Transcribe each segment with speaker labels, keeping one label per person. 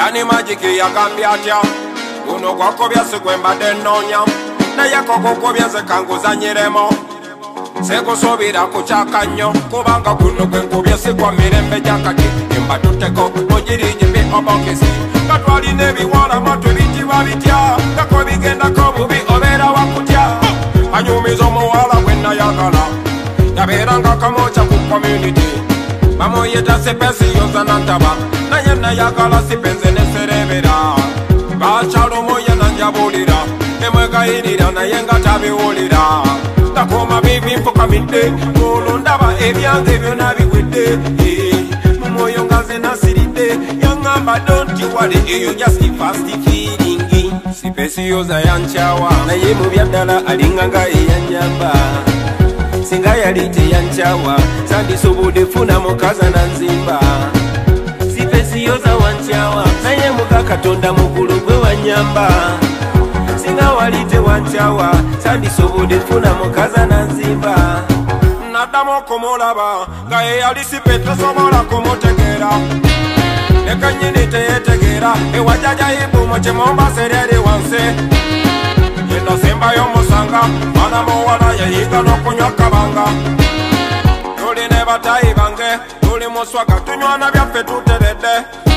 Speaker 1: yani magiki yagambye atya guno gwakobya sigwembadde nnoonya naye kokokobya nze kanguzanyiremo sekusuubira kukyaka nnyo kubanga guno gwenkubye sigwa mirembe gyakati embatutteko nogirigimbi obokisi nga twalina ebiwala matwe bitibwa bitya ngako bigendako bubi obeera wakutya anyumiza omuwala gwenayagala yabeeranga kamokya ku community bamuyita sipesiyoza nantaba naye nayagala sipenze neserebera bakyalomoya nanjabulira nemwegayirira naye nga tabiwulira takoma bibi nfukamidde olwo ndaba ebyange byona biwedde mumwoyo nga nze nasiridde yaŋŋamba don't worry eyo just fast feeling sipesiyoza yankyawa naye mu byaddala alinga nga eyanyamba singa yali teyankyawa sandisobodde funa mukaza nanzimba sipesiyoza wankyawa naye muka katonda mukulu gwe wanyamba singa wali tewankyawa sandisobodde funa mukaza nanzimba naddamu okumulaba nga yeyali sipe tosobola kumutegeera nekanyini teyetegeera ewajajayibumu kyemombaseryeri wansi yenasembayo musanga mwana muwala yayiga n'okunywa kabanga tuli ne batayi bange tuli muswaga tunywana byaffe tuteredde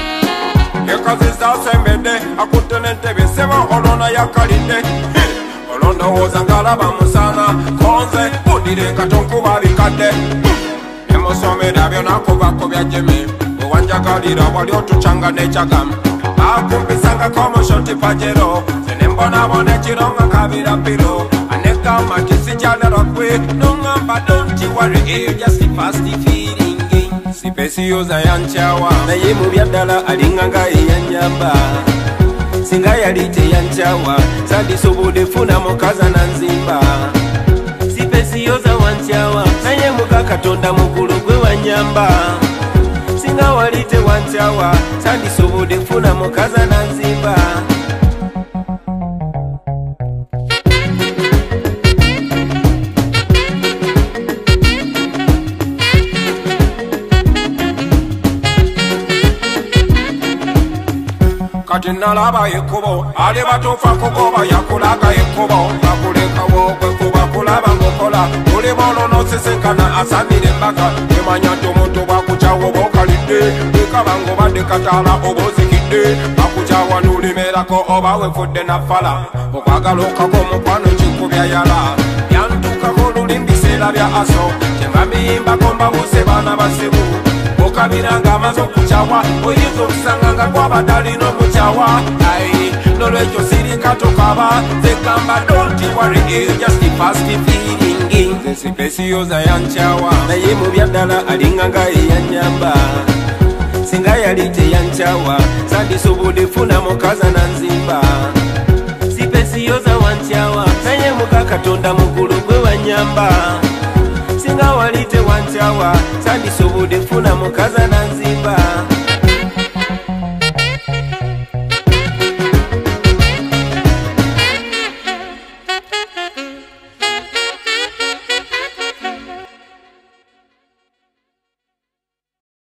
Speaker 1: ekazizasembedde akutte n'entebe sebo olona yakalidde olondowooza ngalaba musana konze udire katonkuba bikadde emusomera byonakubako bya jeme wewanjagalira wali otucanga nekyagamu akumpisangako mushoti pajero senembonabona ekironga kabira piro anegamba tisikyalerakwe noŋamba don't worry eyo just fast feeling sipesiyoza yankyawa naye mu byaddala alinga nga eyanyamba singa yali teyankyawa sandisobodde funa mukaza nanzimba sipesiyoza wankyawa naye muka katonda mukulu gwe wanyamba singa wali tewankyawa sandisobodde funa mukaza nanzimba kati nalaba ekkubo ali batuufa kugoba yakulaga ekkubo bakulekawo kwekuba kulaba ngokola tuli bolonosisinkana asamira embaga emanya nti omuntu bwakukyawa oba okalidde ekaba ngobadde kataala oba ozikidde bakukyawa nulimerako oba wefudde nafala okwagala okako omukwano kikubya yala byantukako luli mbiseera bya aso kyembamiyimbako mbabuse baana basibu okabiranga amaze okukyawa oyinza okusanga nga gwabadde alina omukyawa nolwekyo sirika tokaba zegamba don't worry eyo just fast feeling sipesiyoza yankyawa naye mu byaddala alinga nga eyanyamba singa yali teyankyawa sandisobodde funa mukaza nanzimba sipesiyoza wankyawa naye muka katonda mukulu gwe wanyamba singa wali tewankyawa sandisobodde funa mukaza nanzimba